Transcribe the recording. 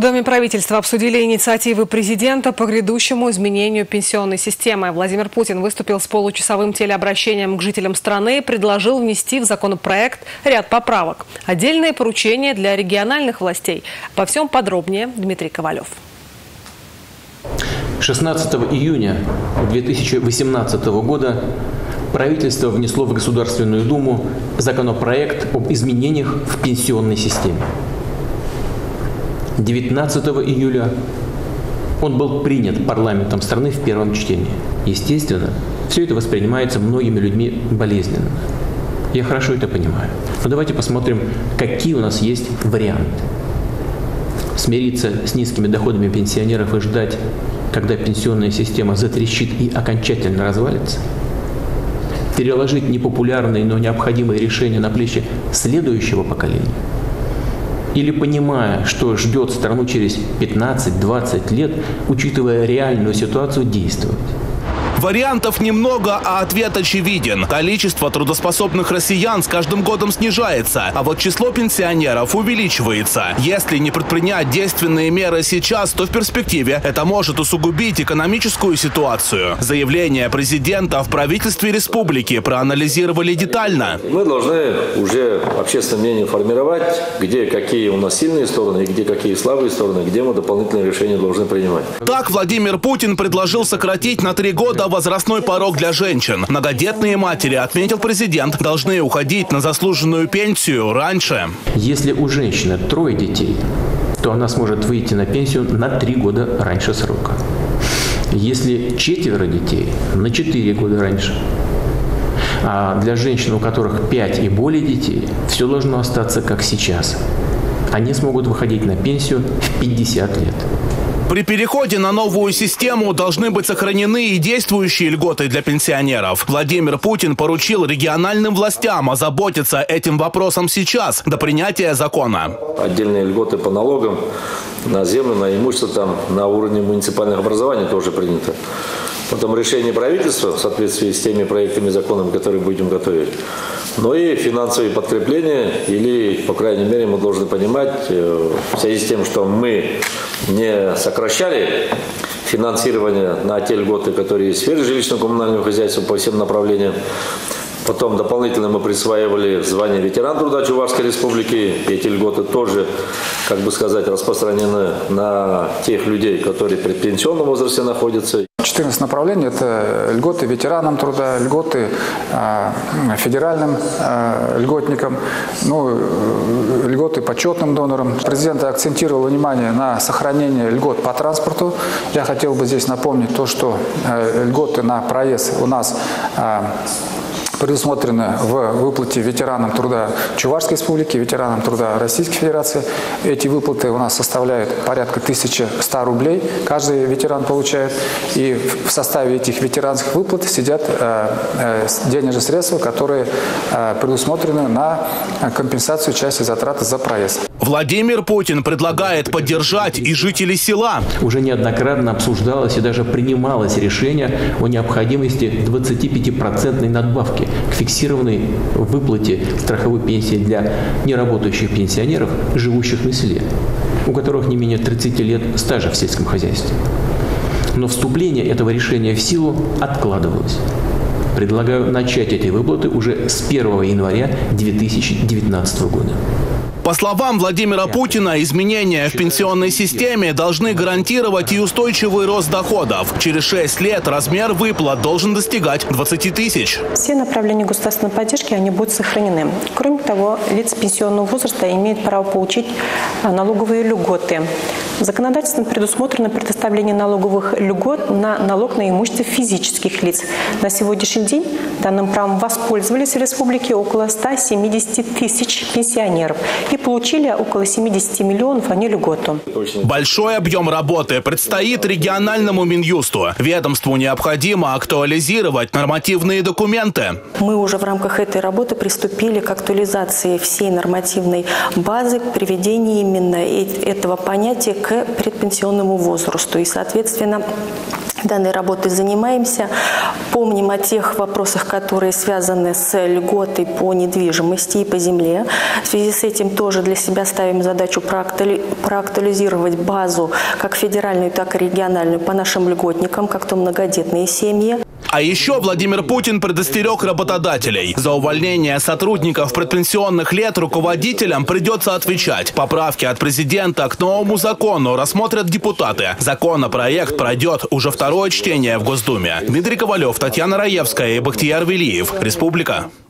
Доме правительства обсудили инициативы президента по грядущему изменению пенсионной системы. Владимир Путин выступил с получасовым телеобращением к жителям страны и предложил внести в законопроект ряд поправок. Отдельные поручения для региональных властей. Обо всем подробнее Дмитрий Ковалев. 16 июня 2018 года правительство внесло в Государственную Думу законопроект об изменениях в пенсионной системе. 19 июля он был принят парламентом страны в первом чтении. Естественно, все это воспринимается многими людьми болезненно. Я хорошо это понимаю. Но давайте посмотрим, какие у нас есть варианты. Смириться с низкими доходами пенсионеров и ждать, когда пенсионная система затрещит и окончательно развалится. Переложить непопулярные, но необходимые решения на плечи следующего поколения. Или, понимая, что ждет страну через 15-20 лет, учитывая реальную ситуацию, действовать. Вариантов немного, а ответ очевиден. Количество трудоспособных россиян с каждым годом снижается, а вот число пенсионеров увеличивается. Если не предпринять действенные меры сейчас, то в перспективе это может усугубить экономическую ситуацию. Заявление президента в правительстве республики проанализировали детально. Мы должны уже общественное мнение формировать, где какие у нас сильные стороны и где какие слабые стороны, где мы дополнительные решения должны принимать. Так Владимир Путин предложил сократить на 3 года возрастной порог для женщин. Многодетные матери, отметил президент, должны уходить на заслуженную пенсию раньше. Если у женщины 3 детей, то она сможет выйти на пенсию на 3 года раньше срока. Если 4 детей, на 4 года раньше. А для женщин, у которых 5 и более детей, все должно остаться как сейчас. Они смогут выходить на пенсию в 50 лет. При переходе на новую систему должны быть сохранены и действующие льготы для пенсионеров. Владимир Путин поручил региональным властям озаботиться этим вопросом сейчас, до принятия закона. Отдельные льготы по налогам на землю, на имущество, там, на уровне муниципальных образований тоже принято. Потом решение правительства в соответствии с теми проектами законов, которые будем готовить. Но и финансовые подкрепления, или, по крайней мере, мы должны понимать, в связи с тем, что мы не сокращали финансирование на те льготы, которые есть в сфере жилищно-коммунального хозяйства по всем направлениям. Потом дополнительно мы присваивали звание ветеран труда Чувашской республики. Эти льготы тоже, как бы сказать, распространены на тех людей, которые в предпенсионном возрасте находятся. 14 направлений – это льготы ветеранам труда, льготы федеральным льготникам, льготы почетным донорам. Президент акцентировал внимание на сохранение льгот по транспорту. Я хотел бы здесь напомнить то, что льготы на проезд у нас предусмотрены в выплате ветеранам труда Чувашской республики, ветеранам труда Российской Федерации. Эти выплаты у нас составляют порядка 1100 рублей. Каждый ветеран получает. И в составе этих ветеранских выплат сидят денежные средства, которые предусмотрены на компенсацию части затрат за проезд. Владимир Путин предлагает поддержать и жителей села. Уже неоднократно обсуждалось и даже принималось решение о необходимости 25% надбавки к фиксированной выплате страховой пенсии для неработающих пенсионеров, живущих на селе, у которых не менее 30 лет стажа в сельском хозяйстве. Но вступление этого решения в силу откладывалось. Предлагаю начать эти выплаты уже с 1 января 2019 года. По словам Владимира Путина, изменения в пенсионной системе должны гарантировать и устойчивый рост доходов. Через 6 лет размер выплат должен достигать 20 тысяч. Все направления государственной поддержки, они будут сохранены. Кроме того, лица пенсионного возраста имеют право получить налоговые льготы. Законодательством предусмотрено предоставление налоговых льгот на налог на имущество физических лиц. На сегодняшний день данным правом воспользовались в республике около 170 тысяч пенсионеров и получили около 70 миллионов они льготу. Большой объем работы предстоит региональному Минюсту. Ведомству необходимо актуализировать нормативные документы. Мы уже в рамках этой работы приступили к актуализации всей нормативной базы, к приведению именно этого понятия к предпенсионному возрасту. И, соответственно, Данной работой занимаемся. Помним о тех вопросах, которые связаны с льготой по недвижимости и по земле. В связи с этим тоже для себя ставим задачу проактуализировать базу как федеральную, так и региональную по нашим льготникам, как то многодетные семьи. А еще Владимир Путин предостерег работодателей. За увольнение сотрудников предпенсионных лет руководителям придется отвечать. Поправки от президента к новому закону рассмотрят депутаты. Законопроект пройдет уже второе чтение в Госдуме. Дмитрий Ковалев, Татьяна Раевская и Бахтияр Велиев. Республика.